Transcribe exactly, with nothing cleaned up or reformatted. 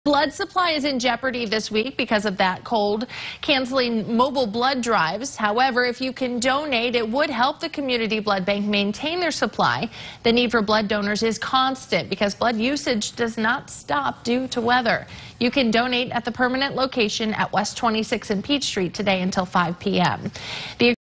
Blood supply is in jeopardy this week because of that cold, canceling mobile blood drives. However, if you can donate, it would help the community blood bank maintain their supply. The need for blood donors is constant because blood usage does not stop due to weather. You can donate at the permanent location at West twenty-sixth and Peach Street today until five p m The